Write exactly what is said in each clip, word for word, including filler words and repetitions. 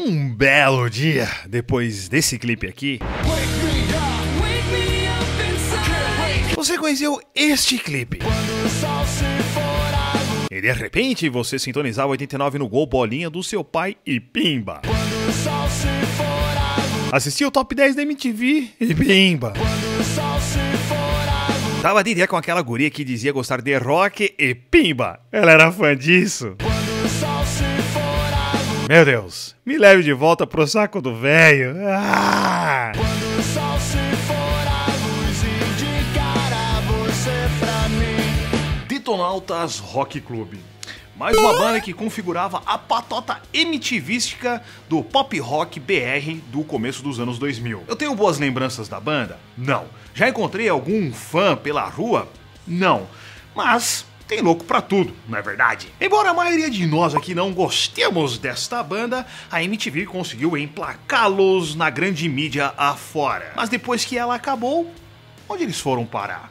Um belo dia depois desse clipe aqui, você conheceu este clipe. E de repente você sintonizava oitenta e nove no Gol Bolinha do seu pai e pimba. Assistia o Top dez da M T V e pimba. Tava de ideia com aquela guria que dizia gostar de rock e pimba. Ela era fã disso. Meu Deus, me leve de volta pro saco do velho. Ah! Detonautas Rock Club. Mais uma banda que configurava a patota emitivística do pop rock B R do começo dos anos dois mil. Eu tenho boas lembranças da banda? Não. Já encontrei algum fã pela rua? Não. Mas tem louco pra tudo, não é verdade? Embora a maioria de nós aqui não gostemos desta banda, a M T V conseguiu emplacá-los na grande mídia afora. Mas depois que ela acabou, onde eles foram parar?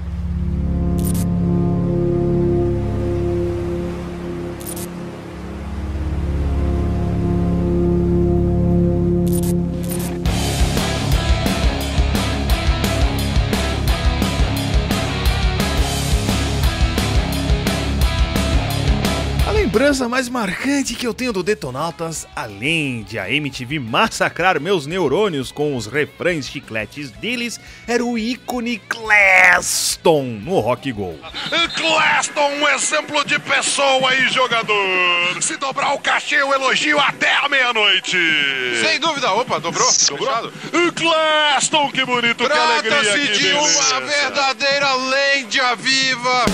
A lembrança mais marcante que eu tenho do Detonautas, além de a M T V massacrar meus neurônios com os refrães chicletes deles, era o ícone Claston no Rock Go. Claston, um exemplo de pessoa e jogador. Se dobrar o cachê, eu elogio até a meia-noite. Sem dúvida. Opa, dobrou? Dobrou? Claston, que bonito, que alegria. Trata-se de uma verdadeira lenda viva.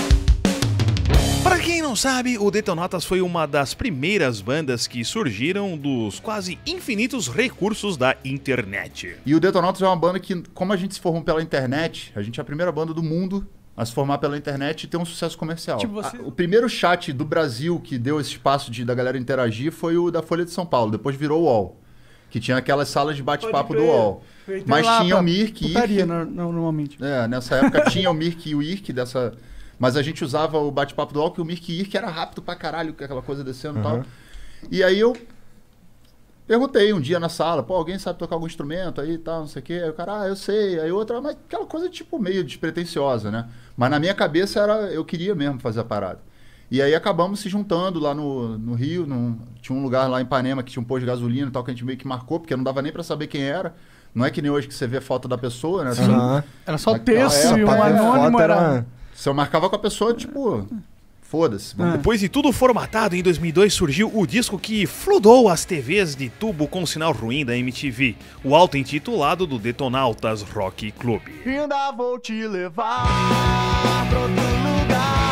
Para quem não sabe, o Detonautas foi uma das primeiras bandas que surgiram dos quase infinitos recursos da internet. E o Detonautas é uma banda que, como a gente se formou pela internet, a gente é a primeira banda do mundo a se formar pela internet e ter um sucesso comercial. Tipo você... a, o primeiro chat do Brasil que deu esse espaço de, da galera interagir foi o da Folha de São Paulo, depois virou o U O L, que tinha aquelas salas de bate-papo do U O L. Mas tinha o Mirk e Irk. Normalmente. É, nessa época tinha o Mirk e o Irk dessa... Mas a gente usava o bate-papo do U O L, que o Mirk e Irk era rápido pra caralho, aquela coisa descendo e uhum. tal. E aí eu perguntei um dia na sala, pô, alguém sabe tocar algum instrumento aí e tal, não sei o quê. Aí o cara, ah, eu sei. Aí outra, mas aquela coisa tipo meio despretensiosa, né? Mas na minha cabeça era, eu queria mesmo fazer a parada. E aí acabamos se juntando lá no, no Rio, num, tinha um lugar lá em Ipanema que tinha um posto de gasolina e tal, que a gente meio que marcou, porque não dava nem pra saber quem era. Não é que nem hoje que você vê a foto da pessoa, né? Uhum. Era só texto época, e um anônimo era... era... Se eu marcava com a pessoa, tipo... Foda-se. Ah. Depois de tudo formatado, em dois mil e dois surgiu o disco que fludou as T Vs de tubo com sinal ruim da M T V, o auto-intitulado do Detonautas Rock Club. Ainda vou te levar pra outro lugar.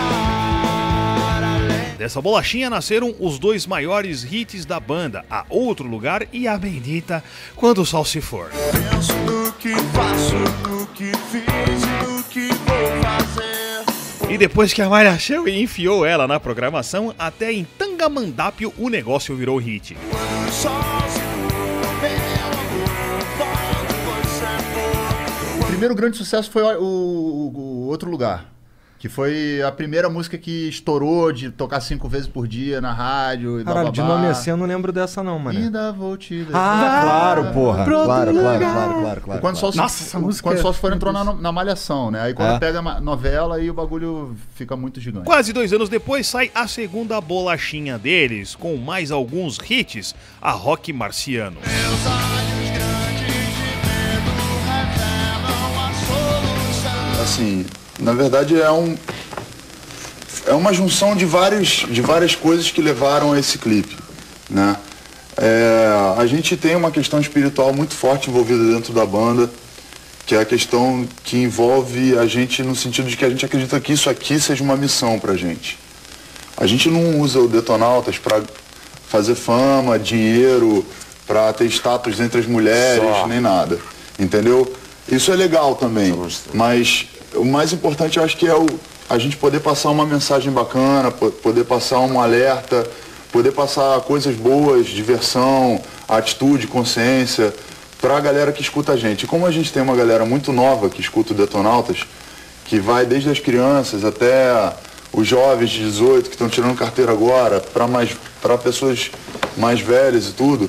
Dessa bolachinha nasceram os dois maiores hits da banda, A Outro Lugar e a bendita Quando o Sol Se For. Penso no que faço, no que fiz e no que vou fazer. E depois que a Malha Show enfiou ela na programação, até em Tangamandápio o negócio virou hit. Quando o sol se for, meu amor, volto, você for. O primeiro grande sucesso foi o, o, o Outro Lugar. Que foi a primeira música que estourou de tocar cinco vezes por dia na rádio e Caralho, de bababá. nome assim eu não lembro dessa não, mano. Ainda vou te levar. Ah, claro, porra. Claro, claro, claro, claro, claro, claro. Quando só Nossa, essa música quando é só se for entrou na, na Malhação, né? Aí quando É. pega a novela, aí o bagulho fica muito gigante. Quase dois anos depois sai a segunda bolachinha deles, com mais alguns hits, a Rock Marciano. Meus olhos grandes de medo revelam a solução. Assim, na verdade é um é uma junção de vários de várias coisas que levaram a esse clipe, né? É, a gente tem uma questão espiritual muito forte envolvida dentro da banda, que é a questão que envolve a gente no sentido de que a gente acredita que isso aqui seja uma missão pra gente. A gente não usa o Detonautas pra fazer fama, dinheiro, pra ter status entre as mulheres, Só. nem nada, entendeu? Isso é legal também, mas o mais importante eu acho que é o, a gente poder passar uma mensagem bacana, po- poder passar um alerta, poder passar coisas boas, diversão, atitude, consciência, pra galera que escuta a gente. E como a gente tem uma galera muito nova que escuta o Detonautas, que vai desde as crianças até os jovens de dezoito que estão tirando carteira agora, para mais, para pessoas mais velhas e tudo,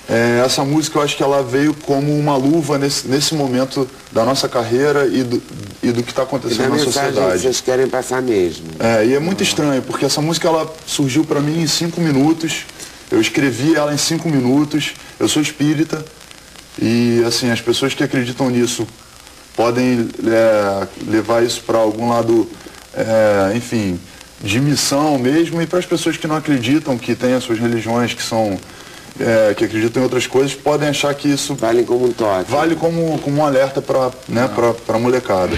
É, essa música eu acho que ela veio como uma luva nesse, nesse momento da nossa carreira e do, e do que está acontecendo na sociedade. Vocês querem passar mesmo. É, e é muito estranho, porque essa música ela surgiu para mim em cinco minutos, eu escrevi ela em cinco minutos, eu sou espírita, e assim, as pessoas que acreditam nisso podem é, levar isso para algum lado, é, enfim, de missão mesmo, e para as pessoas que não acreditam, que têm as suas religiões, que são... É, que acreditam em outras coisas, podem achar que isso vale como um toque, vale como, como um alerta para, né, para para molecada.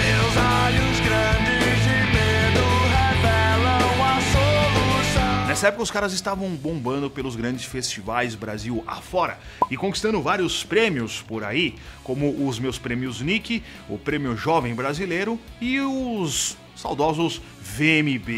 Nessa época os caras estavam bombando pelos grandes festivais Brasil afora e conquistando vários prêmios por aí, como os meus prêmios Nick, o Prêmio Jovem Brasileiro e os saudosos V M B.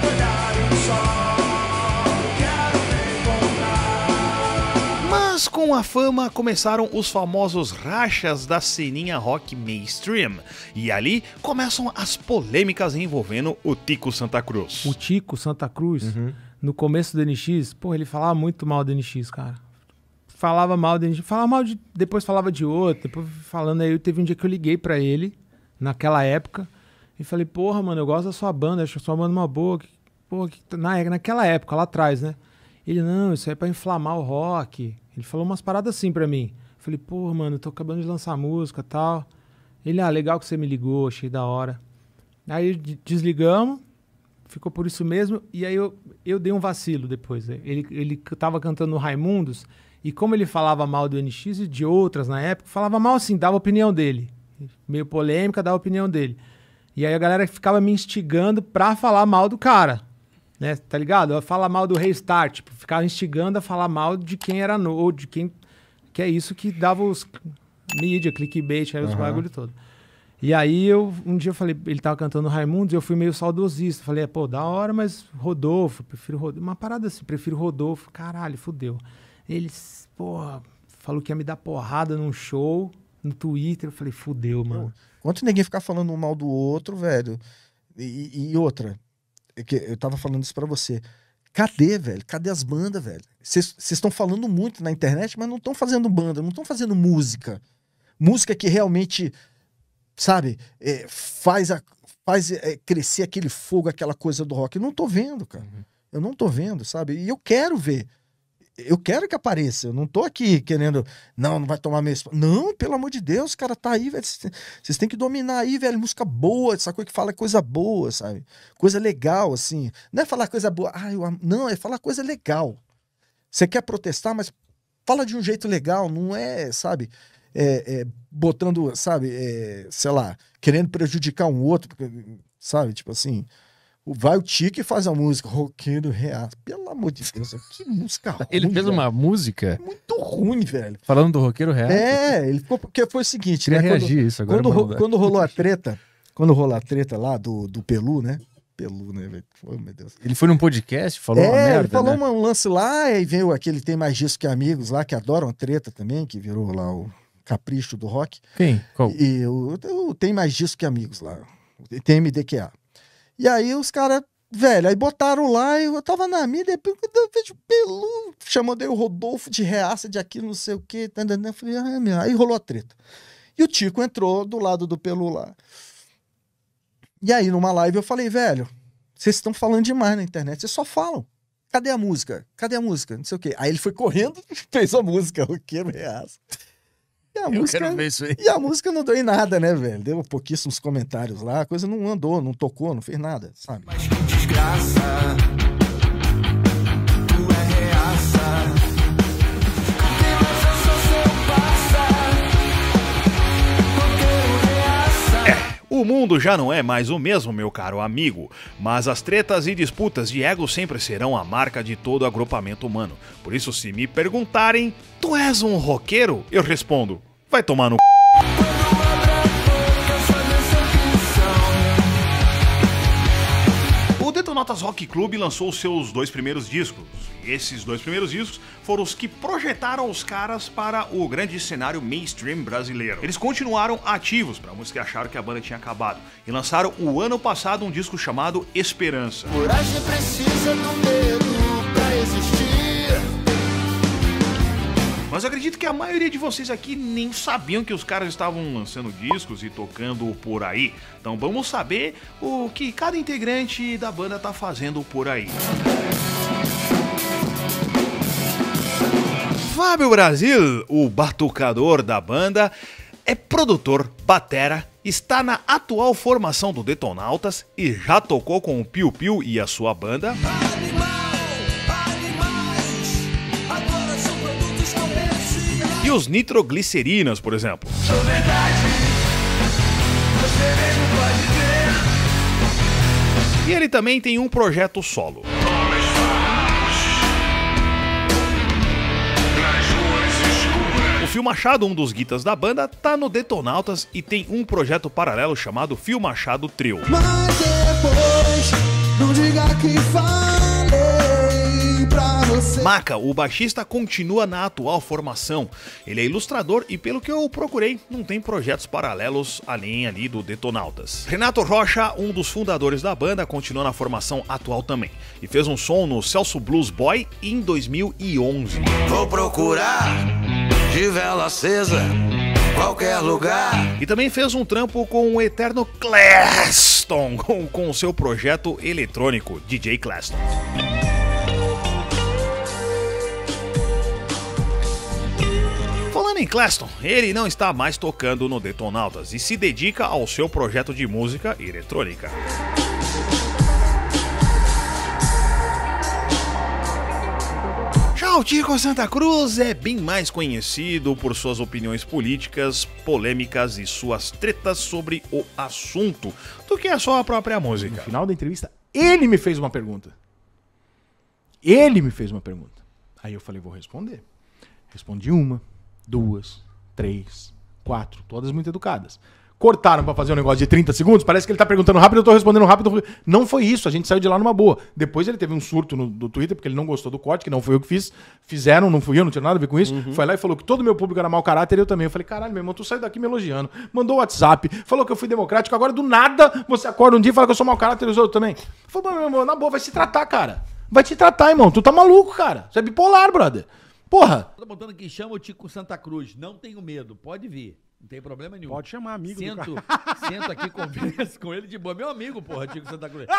Mas com a fama começaram os famosos rachas da ceninha rock mainstream. E ali começam as polêmicas envolvendo o Tico Santa Cruz. O Tico Santa Cruz, uhum. no começo do N X, pô, ele falava muito mal do N X, cara. Falava mal do N X, falava mal de... Depois falava de outro, depois falando aí, teve um dia que eu liguei pra ele, naquela época, e falei, porra, mano, eu gosto da sua banda, acho a sua banda uma boa. Porra, que... Na, naquela época, lá atrás, né? Ele, não, isso aí é pra inflamar o rock. Ele falou umas paradas assim pra mim. Eu falei, pô, mano, eu tô acabando de lançar música e tal. Ele, ah, legal que você me ligou, achei da hora. Aí desligamos, ficou por isso mesmo. E aí eu, eu dei um vacilo depois. Ele, ele tava cantando no Raimundos. E como ele falava mal do N X e de outras na época, falava mal assim, dava a opinião dele. Meio polêmica, dava a opinião dele. E aí a galera ficava me instigando pra falar mal do cara. Né, tá ligado? Fala mal do Restart, tipo, ficava instigando a falar mal de quem era novo, ou de quem... Que é isso que dava os mídia, clickbait, aí os uhum. bagulho todo. E aí, eu, um dia eu falei, ele tava cantando Raimundos, e eu fui meio saudosista. Falei, pô, da hora, mas Rodolfo, prefiro Rodolfo. Uma parada assim, prefiro Rodolfo. Caralho, fudeu. Ele, porra, falou que ia me dar porrada num show, no Twitter. Eu falei, fudeu, mano. Quanto ninguém ficar falando um mal do outro, velho. E, e outra... Eu tava falando isso pra você. Cadê, velho? Cadê as bandas, velho? Vocês estão falando muito na internet, mas não estão fazendo banda, não estão fazendo música. Música que realmente, sabe, é, faz, a, faz é, crescer aquele fogo, aquela coisa do rock. Eu não tô vendo, cara. Uhum. Eu não tô vendo, sabe? E eu quero ver. Eu quero que apareça. Eu não tô aqui querendo... Não, não vai tomar meu espaço. Não, pelo amor de Deus, cara, tá aí, velho. Vocês têm que dominar aí, velho. Música boa, essa coisa que fala coisa boa, sabe? Coisa legal, assim. Não é falar coisa boa. Ah, eu amo. Não, é falar coisa legal. Você quer protestar, mas fala de um jeito legal. Não é, sabe? É, é, botando, sabe? É, sei lá, querendo prejudicar um outro. Sabe? Tipo assim... Vai o Tico e faz a música Roqueiro Reaça. Pelo amor de Deus, que música ruim. Ele fez velho. uma música? Muito ruim, velho. Falando do Roqueiro Reaça? É, ele ficou... Porque foi o seguinte, né? Quando, reagir isso agora. Quando, quando rolou a treta, quando rolou a treta lá do, do Pelu, né? Pelu, né, velho? Oh, meu Deus. Ele foi num podcast, falou é, uma merda, ele falou né? um lance lá, e veio aquele Tem Mais Disso Que Amigos lá, que adoram a treta também, que virou lá o capricho do rock. Quem? Qual? E o, o Tem Mais Disso Que Amigos lá. Tem M D Q A. E aí os caras... Velho, aí botaram lá e eu tava na mídia, eu vejo Pelu, chamou daí o Rodolfo de Reaça, de aquilo, não sei o quê. Eu falei, ah, meu. Aí rolou a treta. E o Tico entrou do lado do Pelu lá. E aí, numa live, eu falei, velho, vocês estão falando demais na internet, vocês só falam. Cadê a música? Cadê a música? Não sei o quê. Aí ele foi correndo e fez a música, Roqueiro Reaça. E a, eu música, quero ver isso aí. E a música não deu em nada, né, velho? Deu pouquíssimos comentários lá, a coisa não andou, não tocou, não fez nada, sabe? Mas que desgraça, tu é reaça. Cadê essa só seu passa? Roqueiro reaça. É, o mundo já não é mais o mesmo, meu caro amigo, mas as tretas e disputas de ego sempre serão a marca de todo agrupamento humano. Por isso, se me perguntarem, tu és um roqueiro? Eu respondo, vai tomar no c... O Detonatas Rock Club lançou seus dois primeiros discos. E esses dois primeiros discos foram os que projetaram os caras para o grande cenário mainstream brasileiro. Eles continuaram ativos para muitos que acharam que a banda tinha acabado e lançaram o ano passado um disco chamado Esperança. Coragem precisa do medo pra existir. Mas mas eu acredito que a maioria de vocês aqui nem sabiam que os caras estavam lançando discos e tocando por aí. Então vamos saber o que cada integrante da banda tá fazendo por aí. Fábio Brasil, o batucador da banda, é produtor, batera, está na atual formação do Detonautas e já tocou com o Piu Piu e a sua banda. E os Nitroglicerinas, por exemplo. E ele também tem um projeto solo. O Fio Machado, um dos guitas da banda, tá no Detonautas e tem um projeto paralelo chamado Fio Machado Trio. Mas depois, não diga que falei pra você. Maca, o baixista, continua na atual formação. Ele é ilustrador e, pelo que eu procurei, não tem projetos paralelos além ali do Detonautas. Renato Rocha, um dos fundadores da banda, continua na formação atual também. E fez um som no Celso Blues Boy em dois mil e onze. Vou procurar de vela acesa, qualquer lugar. E também fez um trampo com o eterno Claston, com, com o seu projeto eletrônico, D J Claston. Falando em Claston, ele não está mais tocando no Detonautas e se dedica ao seu projeto de música eletrônica. Já o Tico Santa Cruz é bem mais conhecido por suas opiniões políticas, polêmicas e suas tretas sobre o assunto do que a sua própria música. No final da entrevista, ele me fez uma pergunta. Ele me fez uma pergunta. Aí eu falei, vou responder. Respondi uma, duas, três, quatro, todas muito educadas. Cortaram pra fazer um negócio de trinta segundos, parece que ele tá perguntando rápido, eu tô respondendo rápido. Não foi isso, a gente saiu de lá numa boa. Depois ele teve um surto no, no Twitter, porque ele não gostou do corte, que não foi eu que fiz. Fizeram, não fui eu, não tinha nada a ver com isso. Uhum. Foi lá e falou que todo meu público era mau caráter e eu também. Eu falei, caralho, meu irmão, tu saiu daqui me elogiando. Mandou WhatsApp, falou que eu fui democrático, agora do nada você acorda um dia e fala que eu sou mau caráter e os outros também. Eu falei, meu irmão, na boa, vai se tratar, cara. Vai te tratar, irmão. Tu tá maluco, cara. Você é bipolar, brother. Porra. Tô botando aqui, chama o Tico Santa Cruz. Não tenho medo, pode vir. Não tem problema nenhum. Pode chamar amigo sento, do sento aqui, converso com ele de boa. Meu amigo, porra, Tico Santa Cruz.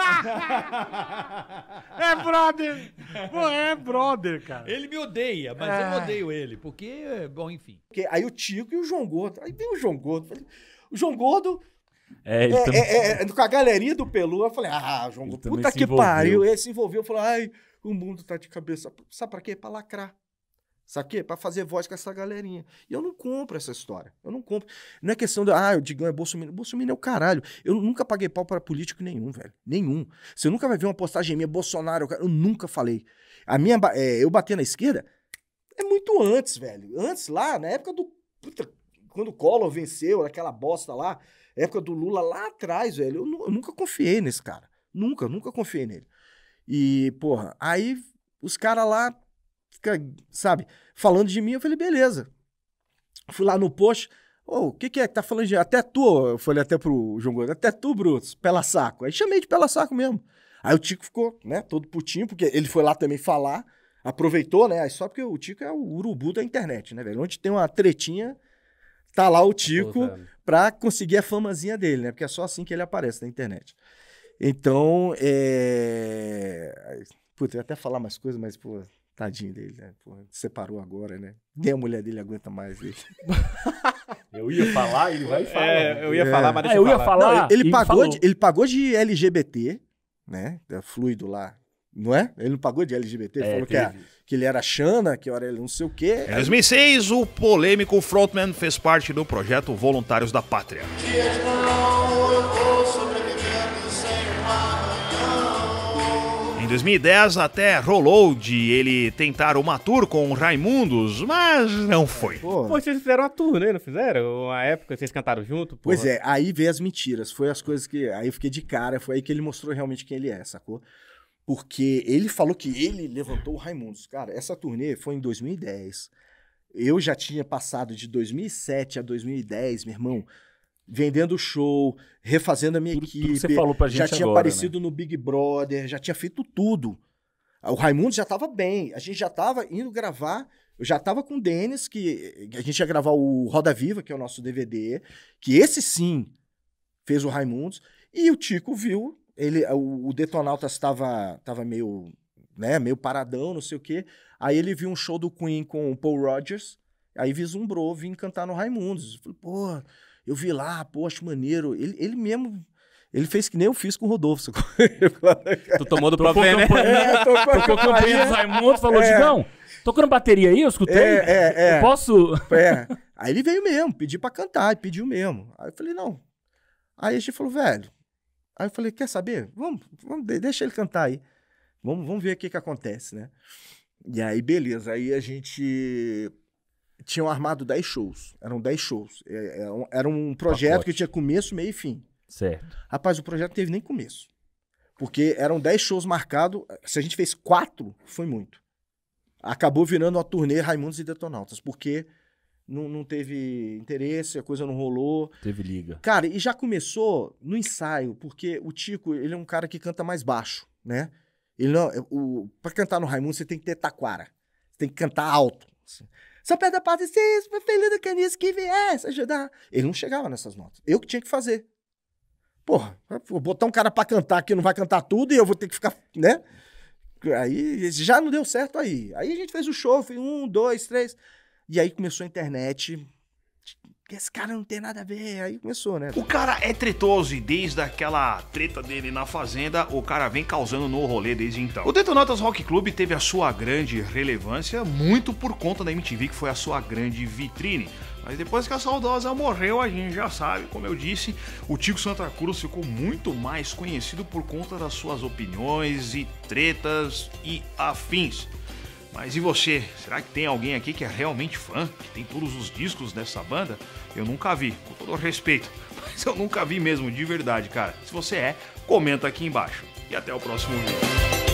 É brother. Pô, é brother, cara. Ele me odeia, mas é. eu odeio ele. Porque, bom, enfim. Porque aí o Tico e o João Gordo. Aí veio o João Gordo. Falei, o João Gordo... É, ele é, também... é, é, com a galerinha do Pelu, eu falei, ah, João Gordo, puta que pariu. Ele se envolveu, falou, ai, o mundo tá de cabeça. Sabe pra quê? Pra lacrar. Sabe o quê? Pra fazer voz com essa galerinha. E eu não compro essa história. Eu não compro. Não é questão de, ah, o Digão é Bolsonaro. Bolsonaro é o caralho. Eu nunca paguei pau para político nenhum, velho. Nenhum. Você nunca vai ver uma postagem minha, Bolsonaro, eu nunca falei. A minha, é, eu bater na esquerda é muito antes, velho. Antes, lá, na época do... Puta, quando o Collor venceu, aquela bosta lá, época do Lula lá atrás, velho. Eu, eu nunca confiei nesse cara. Nunca, nunca confiei nele. E, porra, aí os caras lá fica, sabe, falando de mim, eu falei, beleza. Fui lá no post, ô, oh, o que que é que tá falando de... Até tu, eu falei até pro João Gordo, até tu, Brutus, pela saco. Aí chamei de pela saco mesmo. Aí o Tico ficou, né, todo putinho, porque ele foi lá também falar, aproveitou, né, só porque o Tico é o urubu da internet, né, velho? Onde tem uma tretinha, tá lá o Tico pra conseguir a famazinha dele, né, porque é só assim que ele aparece na internet. Então, é... Puta, eu ia até falar mais coisas, mas, pô... Tadinho dele, né? Porra, separou agora, né? Nem a mulher dele aguenta mais ele. Eu ia falar, ele vai falar. É, eu ia é. falar, mas deixa ah, eu eu ia falar. falar. Não, ele, pagou de, ele pagou de L G B T, né? Fluido lá. Não é? Ele não pagou de L G B T? Ele é, falou que, a, que ele era Xana, que era ele não sei o quê. Em dois mil e seis, o polêmico frontman fez parte do projeto Voluntários da Pátria. Dias não, eu vou sobrevivendo sem uma... Em dois mil e dez até rolou de ele tentar uma tour com Raimundos, mas não foi. Pô, vocês fizeram uma tour, né? Não fizeram? Uma época vocês cantaram junto? Porra. Pois é, aí veio as mentiras. Foi as coisas que... Aí eu fiquei de cara, foi aí que ele mostrou realmente quem ele é, sacou? Porque ele falou que ele levantou o Raimundos. Cara, essa turnê foi em dois mil e dez. Eu já tinha passado de dois mil e sete a dois mil e dez, meu irmão... Vendendo show, refazendo a minha tudo, equipe. Tudo que você falou pra gente já tinha agora, aparecido né? no Big Brother, já tinha feito tudo. O Raimundo já tava bem. A gente já tava indo gravar Eu já tava com o Denis, que a gente ia gravar o Roda Viva, que é o nosso D V D, que esse sim fez o Raimundos, e o Tico viu, ele, o, o Detonautas estava tava meio, né, meio paradão, não sei o quê, aí ele viu um show do Queen com o Paul Rodgers, aí vislumbrou, vim cantar no Raimundos. Eu falei, pô, eu vi lá, pô, acho maneiro. Ele, ele mesmo... Ele fez que nem eu fiz com o Rodolfo. Tu tomou do próprio né? É, tocou campanha dos Raimundos, falou, é. Digão, tocando bateria aí, eu escutei. É, é, é. Eu posso... É. Aí ele veio mesmo, pediu pra cantar, e pediu mesmo. Aí eu falei, não. Aí a gente falou, velho... Aí eu falei, quer saber? Vamos, vamos deixa ele cantar aí. Vamos, vamos ver o que que acontece, né? E aí, beleza. Aí a gente... Tinham armado dez shows. Eram dez shows. Era um projeto Pacote. que tinha começo, meio e fim. Certo. Rapaz, o projeto não teve nem começo. Porque eram dez shows marcados. Se a gente fez quatro, foi muito. Acabou virando uma turnê Raimundos e Detonautas. Porque não, não teve interesse, a coisa não rolou. Teve liga. Cara, e já começou no ensaio. Porque o Tico, ele é um cara que canta mais baixo, né? Ele não, o, pra cantar no Raimundos, você tem que ter taquara. Você tem que cantar alto. Assim. Só pede a paz de vocês, feliz do caniço que viesse ajudar. Ele não chegava nessas notas. Eu que tinha que fazer. Porra, vou botar um cara pra cantar que não vai cantar tudo e eu vou ter que ficar, né? Aí já não deu certo aí. Aí a gente fez o show, foi um, dois, três. E aí começou a internet. Esse cara não tem nada a ver. Aí começou, né? O cara é tretoso e desde aquela treta dele na Fazenda, o cara vem causando no rolê desde então. O Detonautas Rock Club teve a sua grande relevância muito por conta da M T V, que foi a sua grande vitrine. Mas depois que a saudosa morreu, a gente já sabe, como eu disse, o Tico Santa Cruz ficou muito mais conhecido por conta das suas opiniões e tretas e afins. Mas e você? Será que tem alguém aqui que é realmente fã? Que tem todos os discos dessa banda? Eu nunca vi, com todo respeito. Mas eu nunca vi mesmo, de verdade, cara. Se você é, comenta aqui embaixo. E até o próximo vídeo.